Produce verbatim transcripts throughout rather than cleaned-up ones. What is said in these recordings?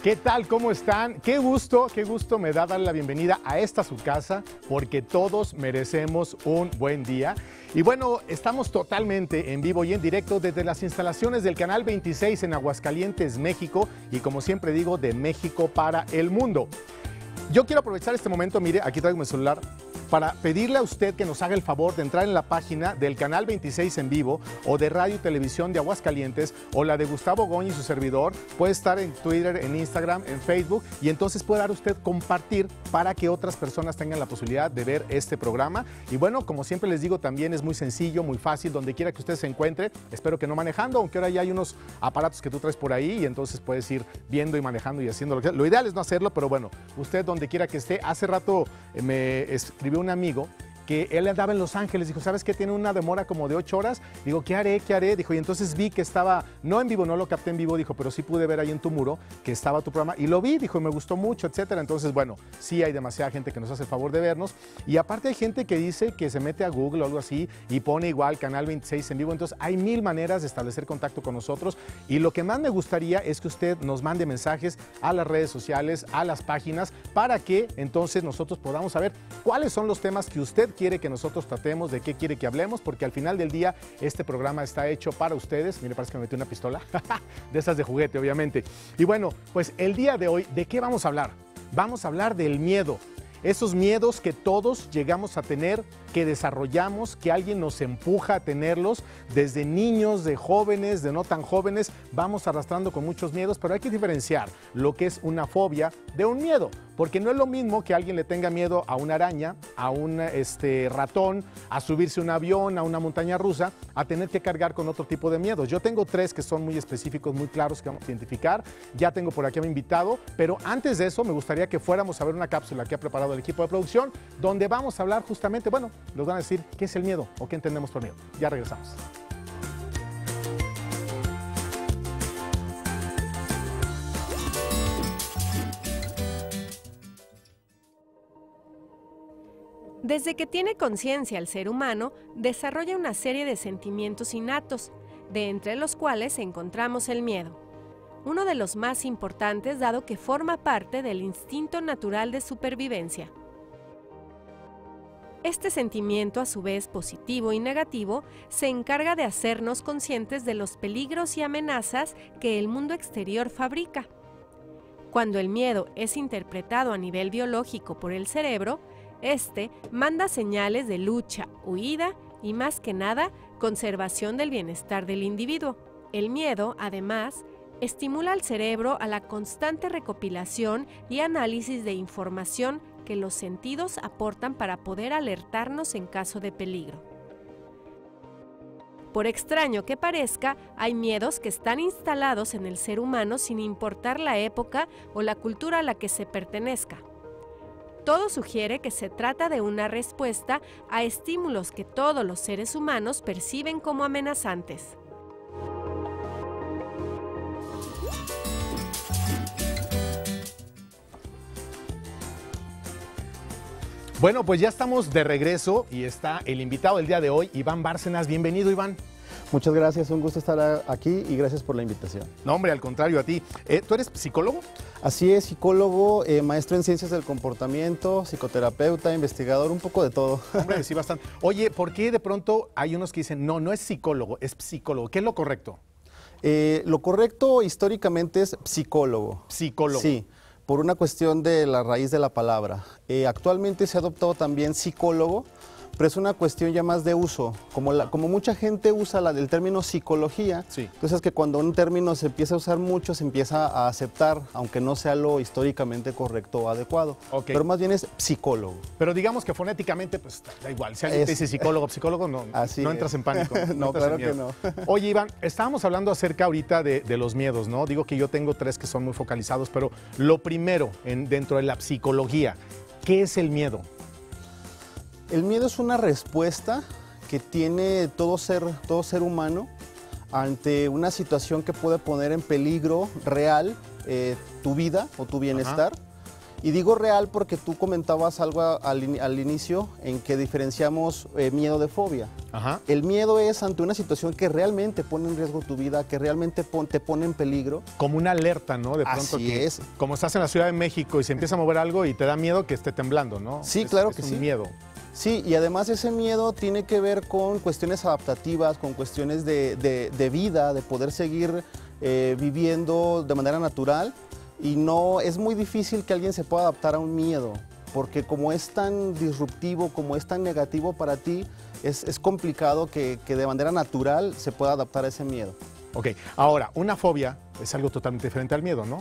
¿Qué tal? ¿Cómo están? Qué gusto, qué gusto me da darle la bienvenida a esta su casa, porque todos merecemos un buen día. Y bueno, estamos totalmente en vivo y en directo desde las instalaciones del Canal veintiséis en Aguascalientes, México, y como siempre digo, de México para el mundo. Yo quiero aprovechar este momento, mire, aquí traigo mi celular, para pedirle a usted que nos haga el favor de entrar en la página del Canal veintiséis en vivo o de Radio y Televisión de Aguascalientes o la de Gustavo Goñi y su servidor. Puede estar en Twitter, en Instagram, en Facebook, y entonces puede dar usted compartir para que otras personas tengan la posibilidad de ver este programa. Y bueno, como siempre les digo, también es muy sencillo, muy fácil, donde quiera que usted se encuentre. Espero que no manejando, aunque ahora ya hay unos aparatos que tú traes por ahí y entonces puedes ir viendo y manejando y haciendo lo que... Lo ideal es no hacerlo, pero bueno, usted donde quiera que esté. Hace rato eh, me escribió un amigo que él andaba en Los Ángeles, dijo, ¿sabes qué? Tiene una demora como de ocho horas. Digo, ¿qué haré? ¿Qué haré? Dijo, y entonces vi que estaba, no en vivo, no lo capté en vivo, dijo, pero sí pude ver ahí en tu muro que estaba tu programa, y lo vi, dijo, y me gustó mucho, etcétera. Entonces, bueno, sí hay demasiada gente que nos hace el favor de vernos, y aparte hay gente que dice que se mete a Google o algo así, y pone igual Canal veintiséis en vivo. Entonces, hay mil maneras de establecer contacto con nosotros, y lo que más me gustaría es que usted nos mande mensajes a las redes sociales, a las páginas, para que entonces nosotros podamos saber cuáles son los temas que usted quiere que nosotros tratemos, de qué quiere que hablemos, porque al final del día este programa está hecho para ustedes. Mire, parece que me metí una pistola, de esas de juguete, obviamente. Y bueno, pues el día de hoy, ¿de qué vamos a hablar? Vamos a hablar del miedo. Esos miedos que todos llegamos a tener, que desarrollamos, que alguien nos empuja a tenerlos, desde niños, de jóvenes, de no tan jóvenes, vamos arrastrando con muchos miedos, pero hay que diferenciar lo que es una fobia de un miedo, porque no es lo mismo que alguien le tenga miedo a una araña, a un este, ratón, a subirse a un avión, a una montaña rusa, a tener que cargar con otro tipo de miedos. Yo tengo tres que son muy específicos, muy claros, que vamos a identificar. Ya tengo por aquí a mi invitado, pero antes de eso me gustaría que fuéramos a ver una cápsula que ha preparado el equipo de producción, donde vamos a hablar justamente, bueno, nos van a decir qué es el miedo o qué entendemos por miedo. Ya regresamos. Desde que tiene conciencia el ser humano, desarrolla una serie de sentimientos innatos, de entre los cuales encontramos el miedo. Uno de los más importantes, dado que forma parte del instinto natural de supervivencia. Este sentimiento, a su vez positivo y negativo, se encarga de hacernos conscientes de los peligros y amenazas que el mundo exterior fabrica. Cuando el miedo es interpretado a nivel biológico por el cerebro, este manda señales de lucha, huida y, más que nada, conservación del bienestar del individuo. El miedo, además, estimula al cerebro a la constante recopilación y análisis de información que los sentidos aportan para poder alertarnos en caso de peligro. Por extraño que parezca, hay miedos que están instalados en el ser humano sin importar la época o la cultura a la que se pertenezca. Todo sugiere que se trata de una respuesta a estímulos que todos los seres humanos perciben como amenazantes. Bueno, pues ya estamos de regreso y está el invitado del día de hoy, Iván Bárcenas. Bienvenido, Iván. Muchas gracias, un gusto estar aquí y gracias por la invitación. No, hombre, al contrario, a ti. Eh, ¿Tú eres psicólogo? Así es, psicólogo, eh, maestro en ciencias del comportamiento, psicoterapeuta, investigador, un poco de todo. Hombre, sí, bastante. Oye, ¿por qué de pronto hay unos que dicen, no, no es psicólogo, es psicólogo? ¿Qué es lo correcto? Eh, lo correcto históricamente es psicólogo. Psicólogo. Sí, por una cuestión de la raíz de la palabra. Eh, actualmente se ha adoptado también psicólogo, pero es una cuestión ya más de uso. Como, la, como mucha gente usa la del término psicología, sí. Entonces que cuando un término se empieza a usar mucho, se empieza a aceptar, aunque no sea lo históricamente correcto o adecuado. Okay. Pero más bien es psicólogo. Pero digamos que fonéticamente, pues da igual. Si alguien es, te dice psicólogo, psicólogo, no, no entras en pánico. No, no claro que no. Oye, Iván, estábamos hablando acerca ahorita de, de los miedos, ¿no? Digo que yo tengo tres que son muy focalizados, pero lo primero, en, dentro de la psicología, ¿qué es el miedo? El miedo es una respuesta que tiene todo ser, todo ser humano ante una situación que puede poner en peligro real eh, tu vida o tu bienestar. Ajá. Y digo real porque tú comentabas algo al, al inicio en que diferenciamos eh, miedo de fobia. Ajá. El miedo es ante una situación que realmente pone en riesgo tu vida, que realmente pon, te pone en peligro. Como una alerta, ¿no? De pronto Así que, es. como estás en la Ciudad de México y se empieza a mover algo y te da miedo que esté temblando, ¿no? Sí, es, claro es que un sí. miedo. Sí, y además ese miedo tiene que ver con cuestiones adaptativas, con cuestiones de, de, de vida, de poder seguir eh, viviendo de manera natural. Y no, es muy difícil que alguien se pueda adaptar a un miedo, porque como es tan disruptivo, como es tan negativo para ti, es, es complicado que, que de manera natural se pueda adaptar a ese miedo. Ok, ahora, una fobia es algo totalmente diferente al miedo, ¿no?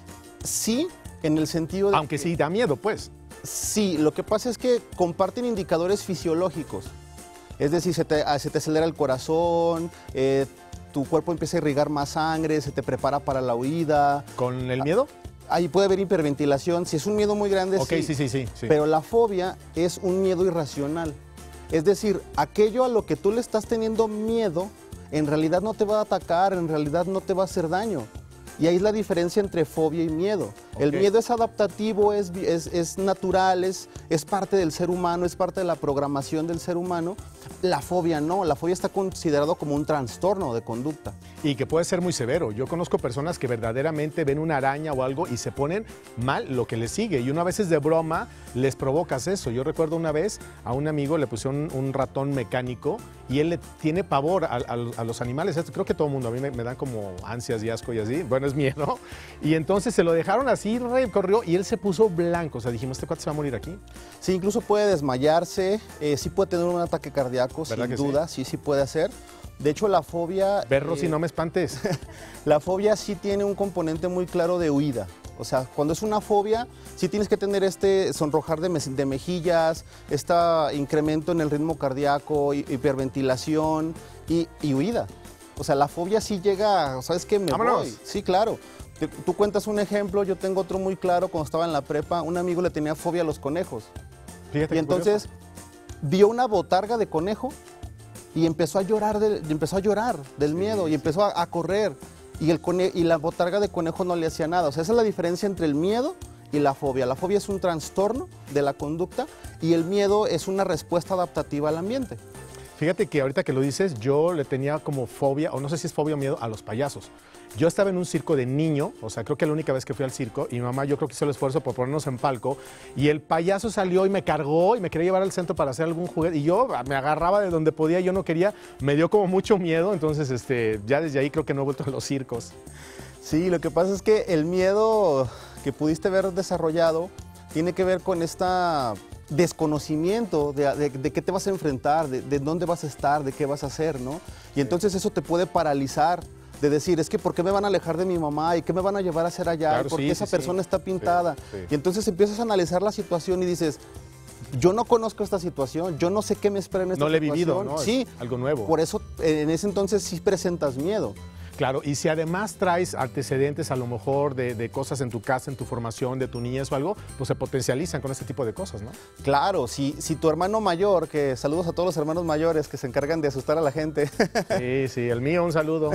Sí, en el sentido de... Aunque sí da miedo, pues. Sí, lo que pasa es que comparten indicadores fisiológicos. Es decir, se te, se te acelera el corazón, eh, tu cuerpo empieza a irrigar más sangre, se te prepara para la huida. ¿Con el miedo? Ahí puede haber hiperventilación. Si es un miedo muy grande, Ok, sí. sí, sí, sí, sí. Pero la fobia es un miedo irracional. Es decir, aquello a lo que tú le estás teniendo miedo, en realidad no te va a atacar, en realidad no te va a hacer daño. Y ahí es la diferencia entre fobia y miedo. El Ok. miedo es adaptativo, es, es, es natural, es, es parte del ser humano, es parte de la programación del ser humano. La fobia no, la fobia está considerado como un trastorno de conducta. Y que puede ser muy severo. Yo conozco personas que verdaderamente ven una araña o algo y se ponen mal lo que les sigue. Y una vez es de broma, les provocas eso. Yo recuerdo una vez a un amigo le pusieron un, un ratón mecánico y él le tiene pavor a, a- a los animales. Esto creo que todo el mundo, a mí me, me dan como ansias y asco y así. Bueno, es miedo. Y entonces se lo dejaron así, corrió y él se puso blanco. O sea, dijimos, ¿este cuate se va a morir aquí? Sí, incluso puede desmayarse, eh, sí puede tener un ataque cardíaco, ¿Verdad sin que sí? duda, sí, sí puede hacer. De hecho, la fobia... Berro, eh, si no me espantes. La fobia sí tiene un componente muy claro de huida. O sea, cuando es una fobia, sí tienes que tener este sonrojar de, me- de mejillas, este incremento en el ritmo cardíaco, hi- hiperventilación y, y huida. O sea, la fobia sí llega, ¿sabes qué? Me ¡Vámonos! voy. Sí, claro. Te- Tú cuentas un ejemplo, yo tengo otro muy claro. Cuando estaba en la prepa, un amigo le tenía fobia a los conejos. Fíjate Y qué entonces vio una botarga de conejo y empezó a llorar, de- y empezó a llorar del miedo y empezó a, a correr. Y, el cone- y la botarga de conejo no le hacía nada. O sea, esa es la diferencia entre el miedo y la fobia. La fobia es un trastorno de la conducta y el miedo es una respuesta adaptativa al ambiente. Fíjate que ahorita que lo dices, yo le tenía como fobia, o no sé si es fobia o miedo, a los payasos. Yo estaba en un circo de niño, o sea, creo que la única vez que fui al circo, y mi mamá yo creo que hizo el esfuerzo por ponernos en palco, y el payaso salió y me cargó y me quería llevar al centro para hacer algún juguete, y yo me agarraba de donde podía, yo no quería, me dio como mucho miedo, entonces este, ya desde ahí creo que no he vuelto a los circos. Sí, lo que pasa es que el miedo que pudiste haber desarrollado tiene que ver con esta desconocimiento de, de- de qué te vas a enfrentar, de, de dónde vas a estar, de qué vas a hacer, ¿no? Y entonces eso te puede paralizar, de decir, es que ¿por qué me van a alejar de mi mamá? ¿Y qué me van a llevar a hacer allá? Claro, ¿Y ¿Por sí, qué esa sí, persona sí. está pintada? Sí, sí. Y entonces empiezas a analizar la situación y dices, yo no conozco esta situación, yo no sé qué me espera en esta No le he situación. vivido, ¿no? Es Sí, algo nuevo. por eso eh, en ese entonces sí presentas miedo. Claro, y si además traes antecedentes a lo mejor de, de cosas en tu casa, en tu formación, de tu niñez o algo, pues se potencializan con este tipo de cosas, ¿no? Claro, si, si tu hermano mayor, que saludos a todos los hermanos mayores que se encargan de asustar a la gente, Sí, sí, el mío, un saludo.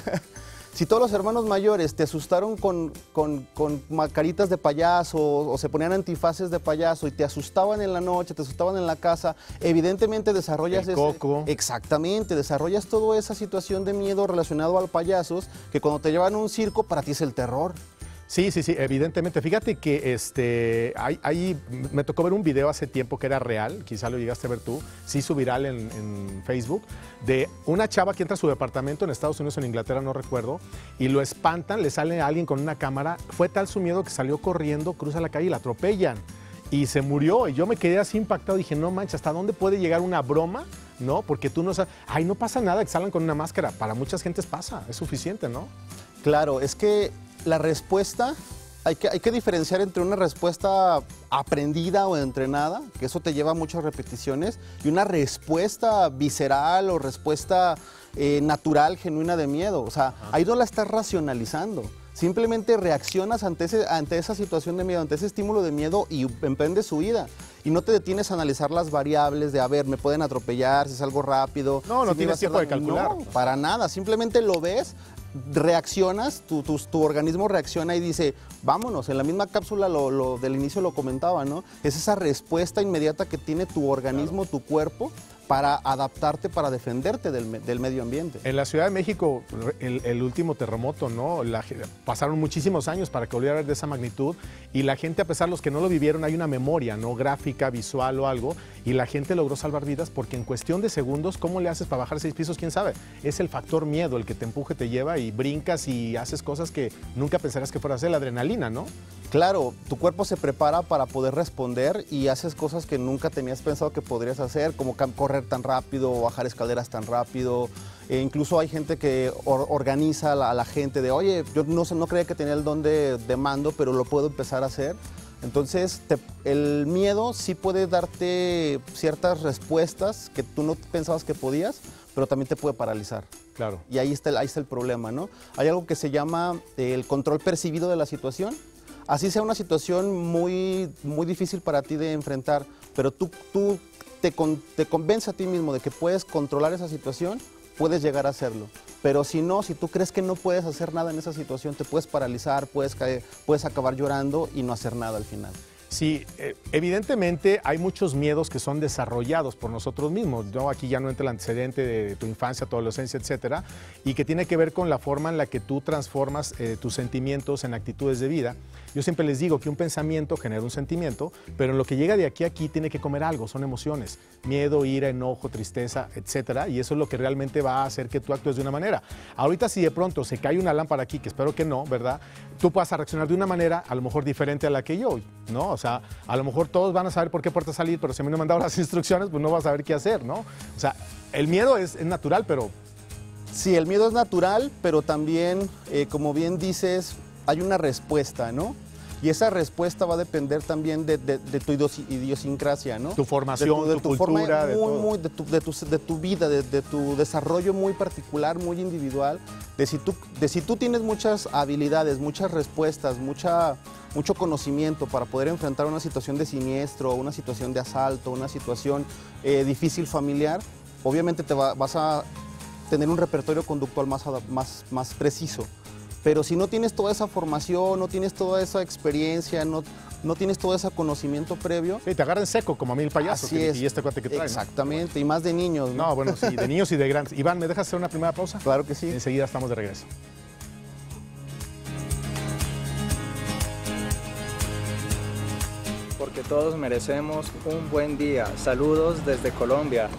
si todos los hermanos mayores te asustaron con, con, con ma- caritas de payaso o se ponían antifaces de payaso y te asustaban en la noche, te asustaban en la casa, evidentemente desarrollas El ese- coco. exactamente, desarrollas toda esa situación de miedo relacionado al payasos que cuando te llevan a un circo para ti es el terror. Sí, sí, sí, evidentemente. Fíjate que este, hay, hay- me tocó ver un video hace tiempo que era real, quizá lo llegaste a ver tú, se hizo viral en, en Facebook, de una chava que entra a su departamento en Estados Unidos o en Inglaterra, no recuerdo, y lo espantan, le sale a alguien con una cámara, fue tal su miedo que salió corriendo, cruza la calle y la atropellan. Y se murió, y yo me quedé así impactado, dije, no manches, ¿hasta dónde puede llegar una broma? ¿No? Porque tú no sabes, ay, no pasa nada, que salgan con una máscara, para muchas gentes pasa, es suficiente, ¿no? Claro, es que la respuesta, hay que, hay que diferenciar entre una respuesta aprendida o entrenada, que eso te lleva a muchas repeticiones, y una respuesta visceral o respuesta eh, natural, genuina de miedo. O sea, ahí no la estás racionalizando. Simplemente reaccionas ante, ese, ante esa situación de miedo, ante ese estímulo de miedo y emprendes huida. Y no te detienes a analizar las variables de, a ver, me pueden atropellar, si es algo rápido. No, no si me tienes va a hacer tiempo de daño. calcular. No, para nada. Simplemente lo ves, reaccionas, tu, tu, tu organismo reacciona y dice, vámonos. En la misma cápsula lo, lo, del inicio lo comentaba, ¿no? Es esa respuesta inmediata que tiene tu organismo, tu cuerpo, para adaptarte, para defenderte del, del medio ambiente. En la Ciudad de México, el, el último terremoto, ¿no? La, pasaron muchísimos años para que volviera a haber de esa magnitud y la gente, a pesar de los que no lo vivieron, hay una memoria, ¿no? Gráfica, visual o algo, y la gente logró salvar vidas porque en cuestión de segundos, ¿cómo le haces para bajar seis pisos? ¿Quién sabe? Es el factor miedo el que te empuje, te lleva y brincas y haces cosas que nunca pensarías que fuera a hacer, la adrenalina, ¿no? Claro, tu cuerpo se prepara para poder responder y haces cosas que nunca tenías pensado que podrías hacer, como correr tan rápido o bajar escaleras tan rápido. E incluso hay gente que or organiza a la, a la gente de, oye, yo no, no creía que tenía el don de, de mando, pero lo puedo empezar a hacer. Entonces, te, el miedo sí puede darte ciertas respuestas que tú no pensabas que podías, pero también te puede paralizar. Claro. Y ahí está el, ahí está el problema, ¿no? Hay algo que se llama el control percibido de la situación. Así sea una situación muy, muy difícil para ti de enfrentar, pero tú, tú te, con, te convences a ti mismo de que puedes controlar esa situación, puedes llegar a hacerlo. Pero si no, si tú crees que no puedes hacer nada en esa situación, te puedes paralizar, puedes, caer, puedes acabar llorando y no hacer nada al final. Sí, eh, evidentemente hay muchos miedos que son desarrollados por nosotros mismos, ¿no? Aquí ya no entra el antecedente de tu infancia, tu adolescencia, etcétera, y que tiene que ver con la forma en la que tú transformas eh, tus sentimientos en actitudes de vida. Yo siempre les digo que un pensamiento genera un sentimiento, pero en lo que llega de aquí a aquí tiene que comer algo, son emociones, miedo, ira, enojo, tristeza, etcétera, y eso es lo que realmente va a hacer que tú actúes de una manera. Ahorita si de pronto se cae una lámpara aquí, que espero que no, ¿verdad? Tú vas a reaccionar de una manera a lo mejor diferente a la que yo, ¿no? O sea, a lo mejor todos van a saber por qué puerta salir, pero si a mí no me han dado las instrucciones, pues no vas a saber qué hacer, ¿no? O sea, el miedo es, es natural, pero... Sí, el miedo es natural, pero también, eh, como bien dices, hay una respuesta, ¿no? Y esa respuesta va a depender también de, de, de tu idiosincrasia, ¿no? Tu formación, de tu, de tu, tu cultura, forma de, muy, todo. muy, de, tu, de, tu, de tu vida, de, de tu desarrollo muy particular, muy individual, de si tú, de si tú tienes muchas habilidades, muchas respuestas, mucha, mucho conocimiento para poder enfrentar una situación de siniestro, una situación de asalto, una situación eh, difícil familiar, obviamente te va, vas a tener un repertorio conductual más, más, más preciso. Pero si no tienes toda esa formación, no tienes toda esa experiencia, no, no tienes todo ese conocimiento previo... Sí, te agarran seco, como a mí el payaso, así que, es. Y este cuate que trae, exactamente, ¿no? Y más de niños, ¿no? No, bueno, sí, de niños y de grandes. Iván, ¿me dejas hacer una primera pausa? Claro que sí. Enseguida estamos de regreso. Porque todos merecemos un buen día. Saludos desde Colombia.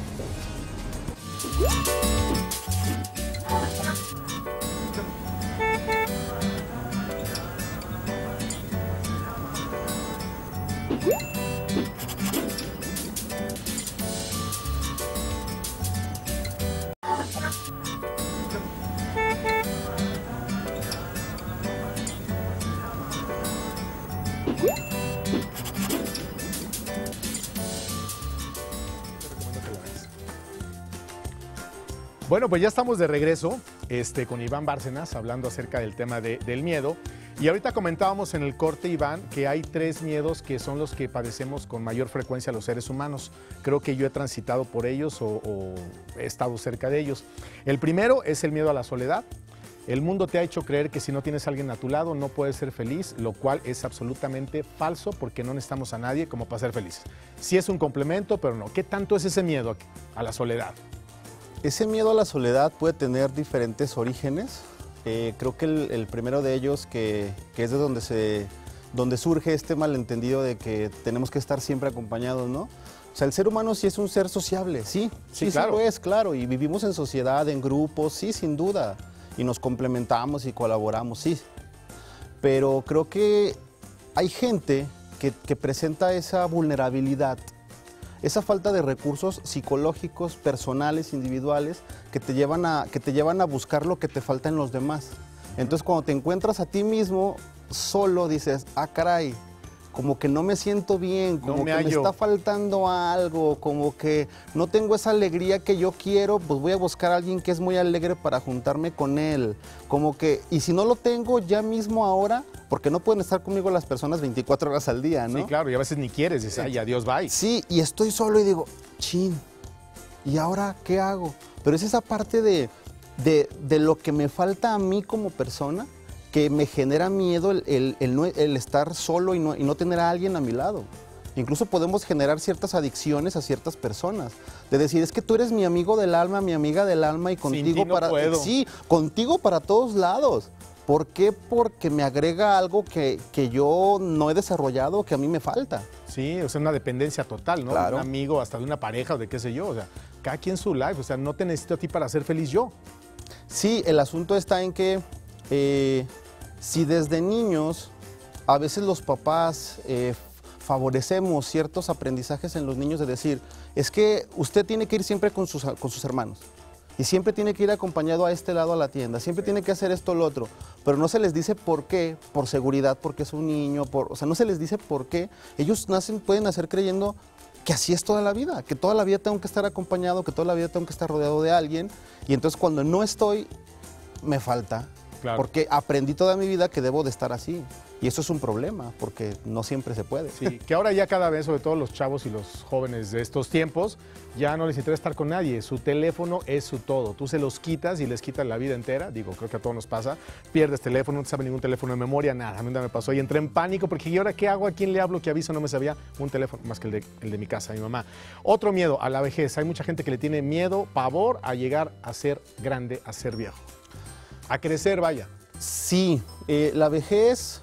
Bueno, pues ya estamos de regreso este, con Iván Bárcenas, hablando acerca del tema de, del miedo. Y ahorita comentábamos en el corte, Iván, que hay tres miedos que son los que padecemos con mayor frecuencia los seres humanos. Creo que yo he transitado por ellos o, o he estado cerca de ellos. El primero es el miedo a la soledad. El mundo te ha hecho creer que si no tienes a alguien a tu lado no puedes ser feliz, lo cual es absolutamente falso porque no necesitamos a nadie como para ser felices. Sí es un complemento, pero no. ¿Qué tanto es ese miedo a la soledad? Ese miedo a la soledad puede tener diferentes orígenes. Eh, creo que el, el primero de ellos, que, que es de donde, se, donde surge este malentendido de que tenemos que estar siempre acompañados, ¿no? O sea, el ser humano sí es un ser sociable, sí, sí, sí, claro. Sí lo es, claro, y vivimos en sociedad, en grupos, sí, sin duda, y nos complementamos y colaboramos, sí. Pero creo que hay gente que, que presenta esa vulnerabilidad, esa falta de recursos psicológicos, personales, individuales, que te llevan a, que te llevan a buscar lo que te falta en los demás. Entonces, cuando te encuentras a ti mismo solo, dices, ah, caray, como que no me siento bien, como no me que me está faltando algo, como que no tengo esa alegría que yo quiero, pues voy a buscar a alguien que es muy alegre para juntarme con él. Como que, y si no lo tengo ya mismo ahora, porque no pueden estar conmigo las personas veinticuatro horas al día, ¿no? Sí, claro, y a veces ni quieres, dices, ay, adiós, bye. Sí, y estoy solo y digo, chin, ¿y ahora qué hago? Pero es esa parte de, de, de lo que me falta a mí como persona, que me genera miedo el, el, el, no, el estar solo y no, y no tener a alguien a mi lado. Incluso podemos generar ciertas adicciones a ciertas personas. De decir, es que tú eres mi amigo del alma, mi amiga del alma y contigo Sin ti no para... puedo. Sí, contigo para todos lados. ¿Por qué? Porque me agrega algo que, que yo no he desarrollado, que a mí me falta. Sí, o sea, una dependencia total, ¿no? Claro. De un amigo, hasta de una pareja o de qué sé yo. O sea, cada quien su life. O sea, no te necesito a ti para ser feliz yo. Sí, el asunto está en que eh, si desde niños a veces los papás eh, favorecemos ciertos aprendizajes en los niños de decir, es que usted tiene que ir siempre con sus, con sus hermanos y siempre tiene que ir acompañado a este lado a la tienda, siempre tiene que hacer esto o lo otro, pero no se les dice por qué, por seguridad, porque es un niño, por, o sea, no se les dice por qué. Ellos nacen, pueden nacer creyendo que así es toda la vida, que toda la vida tengo que estar acompañado, que toda la vida tengo que estar rodeado de alguien, y entonces cuando no estoy, me falta, Claro. porque aprendí toda mi vida que debo de estar así, y eso es un problema, porque no siempre se puede. Sí, que ahora ya cada vez, sobre todo los chavos y los jóvenes de estos tiempos, ya no les interesa estar con nadie. Su teléfono es su todo. Tú se los quitas y les quitas la vida entera. Digo, creo que a todos nos pasa. Pierdes teléfono, no te sabe ningún teléfono de memoria, nada. A mí me pasó y entré en pánico porque ¿y ahora qué hago? ¿A quién le hablo? ¿Qué aviso? No me sabía un teléfono más que el de, el de mi casa, mi mamá. Otro miedo a la vejez. Hay mucha gente que le tiene miedo, pavor a llegar a ser grande, a ser viejo. A crecer, vaya. Sí, eh, la vejez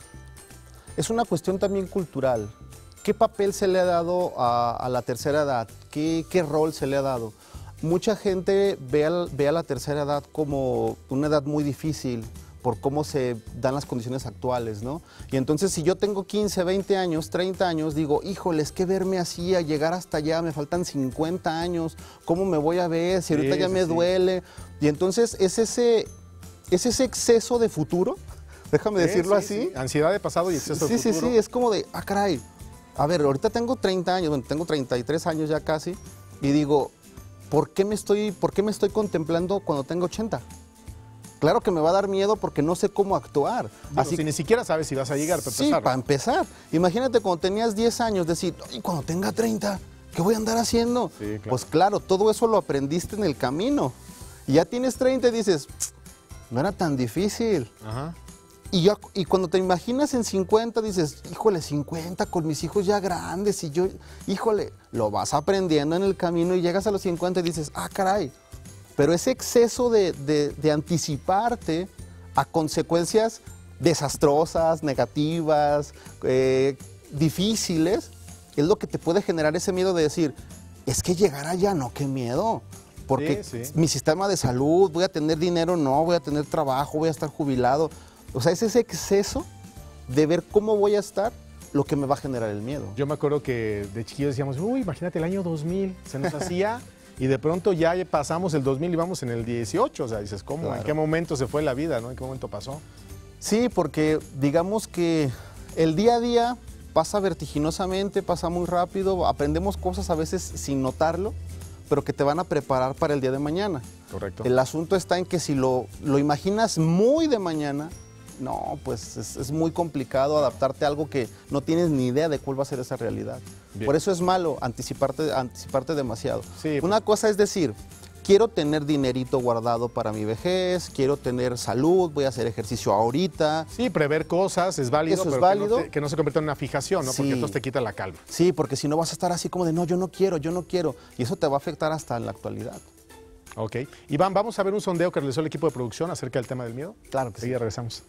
es una cuestión también cultural. ¿Qué papel se le ha dado a, a la tercera edad? ¿Qué, ¿Qué rol se le ha dado? Mucha gente ve, al, ve a la tercera edad como una edad muy difícil por cómo se dan las condiciones actuales, ¿no? Y entonces si yo tengo quince, veinte años, treinta años, digo, híjole, es que verme así, a llegar hasta allá, me faltan cincuenta años, ¿cómo me voy a ver? Si ahorita Sí, ya sí, me sí. duele. Y entonces es ese, es ese exceso de futuro, déjame decirlo Sí, sí, así. sí. Ansiedad de pasado y exceso Sí, de sí, futuro. sí, es como de, ah, caray, a ver, ahorita tengo treinta años, bueno, tengo treinta y tres años ya casi, y digo, ¿por qué me estoy, por qué me estoy contemplando cuando tengo ochenta? Claro que me va a dar miedo porque no sé cómo actuar. Digo, Así si ni siquiera sabes si vas a llegar, para sí, empezar. para empezar. Imagínate cuando tenías diez años, decir, y cuando tenga treinta, ¿qué voy a andar haciendo? Sí, claro. Pues claro, todo eso lo aprendiste en el camino. Y ya tienes treinta y dices, no era tan difícil. Ajá. Y, ya, y cuando te imaginas en cincuenta, dices, híjole, cincuenta con mis hijos ya grandes y yo, híjole, lo vas aprendiendo en el camino y llegas a los cincuenta y dices, ah, caray. Pero ese exceso de, de, de anticiparte a consecuencias desastrosas, negativas, eh, difíciles, es lo que te puede generar ese miedo de decir, es que llegar allá, no, qué miedo. Porque Sí, sí. mi sistema de salud, voy a tener dinero, no, voy a tener trabajo, voy a estar jubilado. O sea, es ese exceso de ver cómo voy a estar lo que me va a generar el miedo. Yo me acuerdo que de chiquillos decíamos, uy, imagínate el año dos mil, se nos hacía y de pronto ya pasamos el dos mil y vamos en el dieciocho. O sea, dices, ¿cómo? Claro. ¿En qué momento se fue la vida? ¿No? ¿En qué momento pasó? Sí, porque digamos que el día a día pasa vertiginosamente, pasa muy rápido, aprendemos cosas a veces sin notarlo, pero que te van a preparar para el día de mañana. Correcto. El asunto está en que si lo, lo imaginas muy de mañana, no, pues es, es muy complicado adaptarte a algo que no tienes ni idea de cuál va a ser esa realidad. Bien. Por eso es malo anticiparte, anticiparte demasiado. Sí, Una cosa es decir, quiero tener dinerito guardado para mi vejez, quiero tener salud, voy a hacer ejercicio ahorita. Sí, prever cosas es válido, Eso es pero válido. Que, no te- que no se convierta en una fijación, ¿no? Porque Sí. entonces te quita la calma. Sí, porque si no vas a estar así como de, no, yo no quiero, yo no quiero. Y eso te va a afectar hasta en la actualidad. Ok. Iván, vamos a ver un sondeo que realizó el equipo de producción acerca del tema del miedo. Claro que sí. Enseguida regresamos.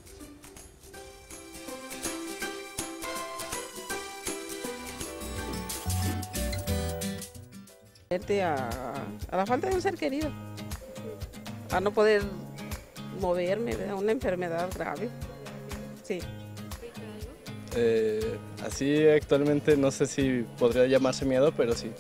A, a la falta de un ser querido, a no poder moverme, a una enfermedad grave. Sí. Eh, así actualmente no sé si podría llamarse miedo, pero sí.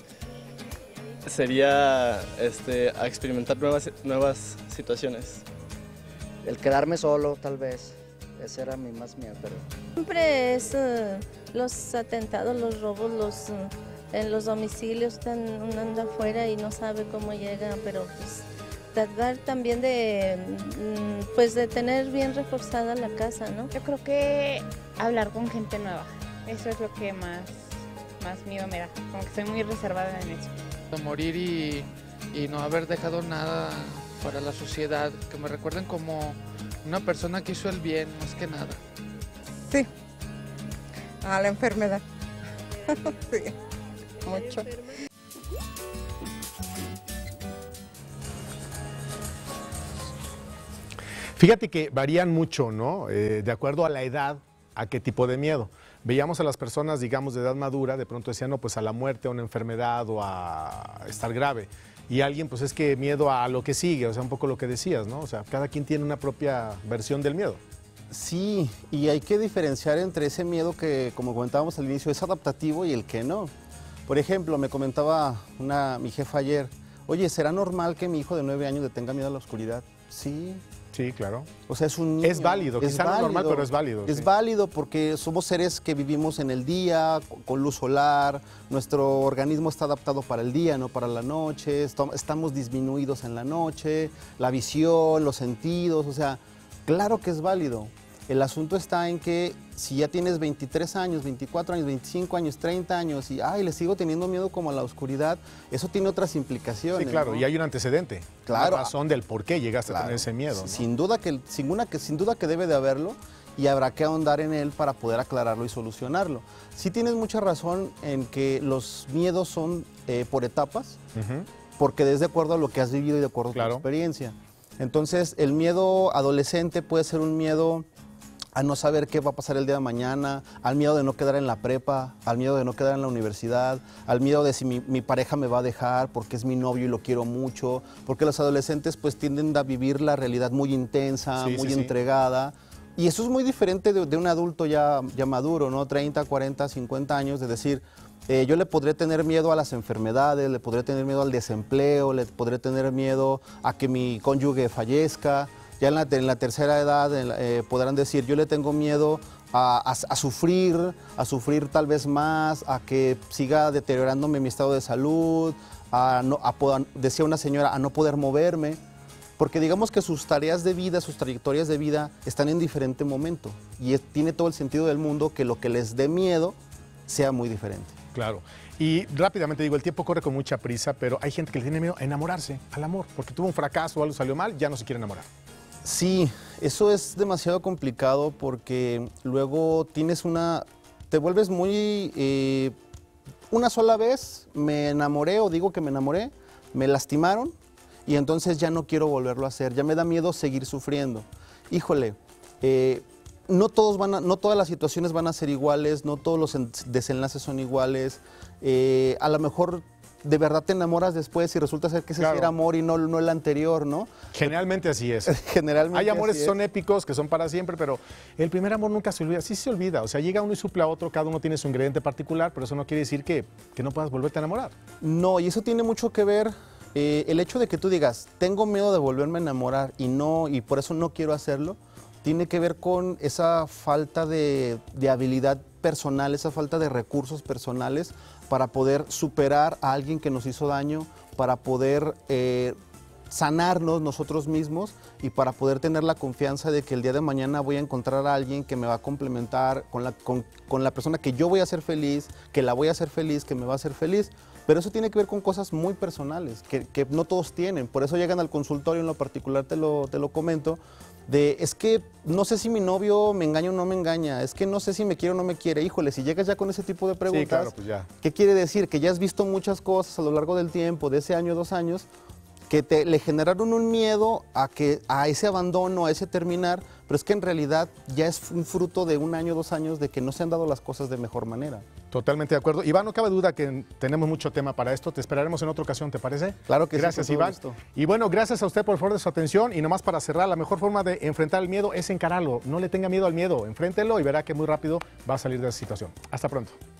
Sería este, a experimentar nuevas, nuevas situaciones. El quedarme solo, tal vez. Ese era mi más miedo. Pero... Siempre es uh, los atentados, los robos, los, uh, en los domicilios, están, uno anda afuera y no sabe cómo llega, pero pues tratar también de, mm, pues, de tener bien reforzada la casa, ¿no? Yo creo que hablar con gente nueva, eso es lo que más, más miedo me da, como que soy muy reservada en eso. Morir y, y no haber dejado nada para la sociedad, que me recuerden como una persona que hizo el bien, más que nada. Sí, a la enfermedad. Sí, mucho. Fíjate que varían mucho, ¿no? Eh, de acuerdo a la edad, a qué tipo de miedo. Veíamos a las personas, digamos, de edad madura, de pronto decían, no, pues a la muerte, a una enfermedad o a estar grave. Y alguien, pues es que miedo a lo que sigue, o sea, un poco lo que decías, ¿no? O sea, cada quien tiene una propia versión del miedo. Sí, y hay que diferenciar entre ese miedo que, como comentábamos al inicio, es adaptativo y el que no. Por ejemplo, me comentaba una, mi jefa ayer, oye, ¿será normal que mi hijo de nueve años le tenga miedo a la oscuridad? Sí. Sí, claro. O sea, es un niño. Es válido, es quizá no es normal, pero es válido. Es sí. válido porque somos seres que vivimos en el día, con luz solar, nuestro organismo está adaptado para el día, no para la noche, estamos disminuidos en la noche, la visión, los sentidos, o sea, claro que es válido. El asunto está en que si ya tienes veintitrés años, veinticuatro años, veinticinco años, treinta años y ay, le sigo teniendo miedo como a la oscuridad, eso tiene otras implicaciones. Sí, claro, ¿no? Y hay un antecedente, claro, una razón del por qué llegaste claro, a tener ese miedo, ¿no? Sin duda que, sin, una, que, sin duda que debe de haberlo y habrá que ahondar en él para poder aclararlo y solucionarlo. Sí tienes mucha razón en que los miedos son eh, por etapas, uh-huh. porque es de acuerdo a lo que has vivido y de acuerdo claro. a tu experiencia. Entonces, el miedo adolescente puede ser un miedo a no saber qué va a pasar el día de mañana, al miedo de no quedar en la prepa, al miedo de no quedar en la universidad, al miedo de si mi, mi pareja me va a dejar porque es mi novio y lo quiero mucho, porque los adolescentes pues tienden a vivir la realidad muy intensa, sí, muy sí, entregada, sí. Y eso es muy diferente de, de un adulto ya, ya maduro, ¿no? treinta, cuarenta, cincuenta años, de decir, eh, yo le podré tener miedo a las enfermedades, le podré tener miedo al desempleo, le podré tener miedo a que mi cónyuge fallezca. Ya en la, en la tercera edad eh, podrán decir, yo le tengo miedo a, a, a sufrir, a sufrir tal vez más, a que siga deteriorándome mi estado de salud, a, no, a, decía una señora, a no poder moverme, porque digamos que sus tareas de vida, sus trayectorias de vida están en diferente momento y es, tiene todo el sentido del mundo que lo que les dé miedo sea muy diferente. Claro. Y rápidamente digo, el tiempo corre con mucha prisa, pero hay gente que le tiene miedo a enamorarse, al amor, porque tuvo un fracaso o algo salió mal, ya no se quiere enamorar. Sí, eso es demasiado complicado porque luego tienes una, te vuelves muy, eh, una sola vez me enamoré o digo que me enamoré, me lastimaron y entonces ya no quiero volverlo a hacer, ya me da miedo seguir sufriendo. Híjole, eh, no, todos van a, no todas las situaciones van a ser iguales, no todos los desenlaces son iguales, eh, a lo mejor de verdad te enamoras después y resulta ser que ese claro. sí era amor y no, no el anterior, ¿no? Generalmente así es. Generalmente hay amores que son es. épicos, que son para siempre, pero el primer amor nunca se olvida. Sí se olvida, o sea, llega uno y suple a otro, cada uno tiene su ingrediente particular, pero eso no quiere decir que, que no puedas volverte a enamorar. No, y eso tiene mucho que ver, eh, el hecho de que tú digas, tengo miedo de volverme a enamorar y, no, y por eso no quiero hacerlo, tiene que ver con esa falta de, de habilidad personal, esa falta de recursos personales para poder superar a alguien que nos hizo daño, para poder eh, sanarnos nosotros mismos y para poder tener la confianza de que el día de mañana voy a encontrar a alguien que me va a complementar con la, con, con la persona que yo voy a hacer feliz, que la voy a hacer feliz, que me va a hacer feliz. Pero eso tiene que ver con cosas muy personales, que, que no todos tienen. Por eso llegan al consultorio, en lo particular te lo, te lo comento, de es que no sé si mi novio me engaña o no me engaña, es que no sé si me quiere o no me quiere. Híjole, si llegas ya con ese tipo de preguntas, sí, claro, pues ya. ¿Qué quiere decir? Que ya has visto muchas cosas a lo largo del tiempo, de ese año, dos años, que te, le generaron un miedo a, que, a ese abandono, a ese terminar, pero es que en realidad ya es un fruto de un año, dos años de que no se han dado las cosas de mejor manera. Totalmente de acuerdo. Iván, no cabe duda que tenemos mucho tema para esto. Te esperaremos en otra ocasión, ¿te parece? Claro que gracias, sí. Gracias, Iván. Y bueno, gracias a usted por el favor de su atención. Y nomás para cerrar, la mejor forma de enfrentar el miedo es encararlo. No le tenga miedo al miedo. Enfréntelo y verá que muy rápido va a salir de esa situación. Hasta pronto.